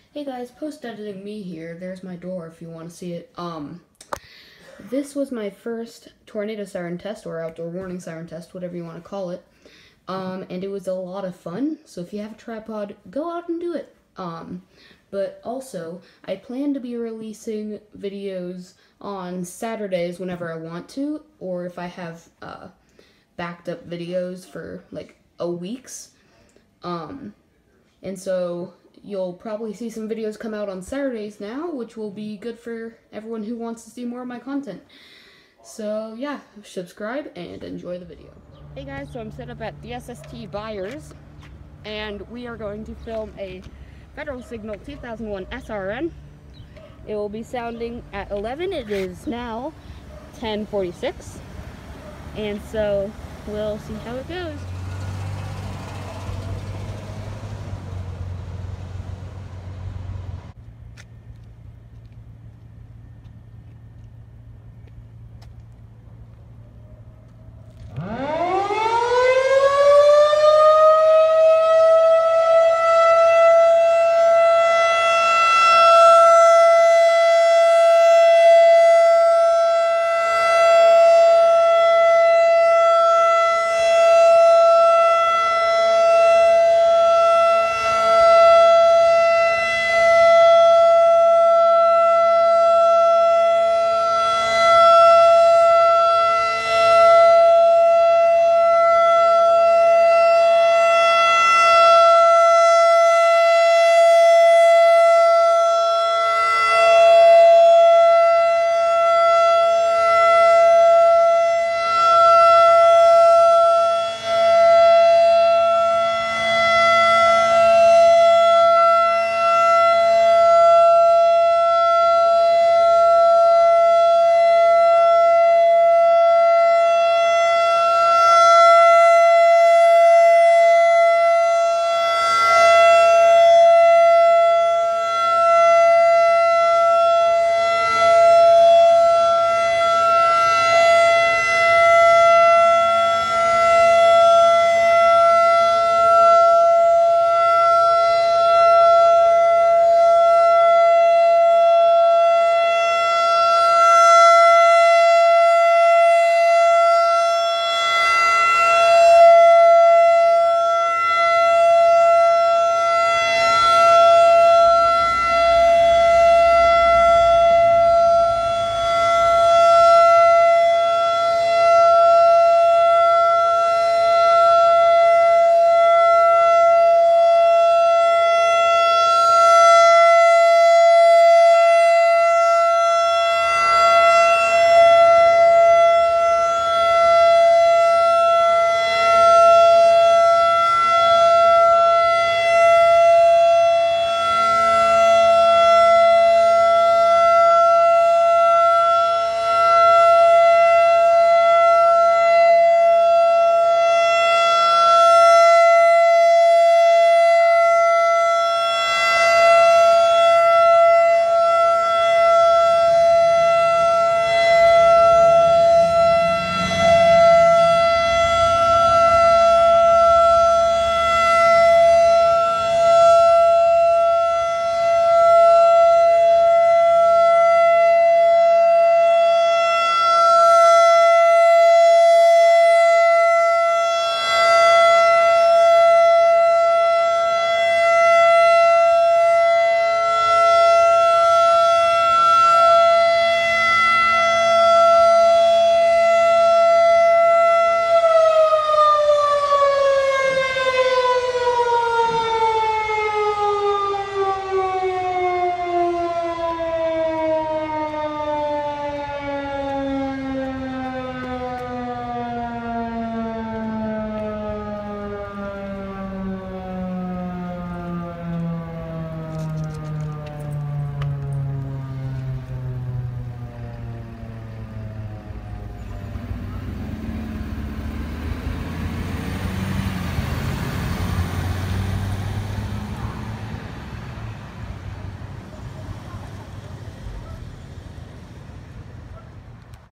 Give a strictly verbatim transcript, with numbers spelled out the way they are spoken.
Hey guys, post-editing me here. There's my door if you want to see it. Um, this was my first tornado siren test, or outdoor warning siren test, whatever you want to call it. Um, and it was a lot of fun, so if you have a tripod, go out and do it. Um, but also, I plan to be releasing videos on Saturdays whenever I want to, or if I have, uh, backed up videos for, like, a week's. Um, and so you'll probably see some videos come out on Saturdays now, which will be good for everyone who wants to see more of my content. So yeah, subscribe and enjoy the video. Hey guys, so I'm set up at the S S T Byers, and we are going to film a Federal Signal two thousand one S R N. It will be sounding at eleven. It is now ten forty-six, and so we'll see how it goes.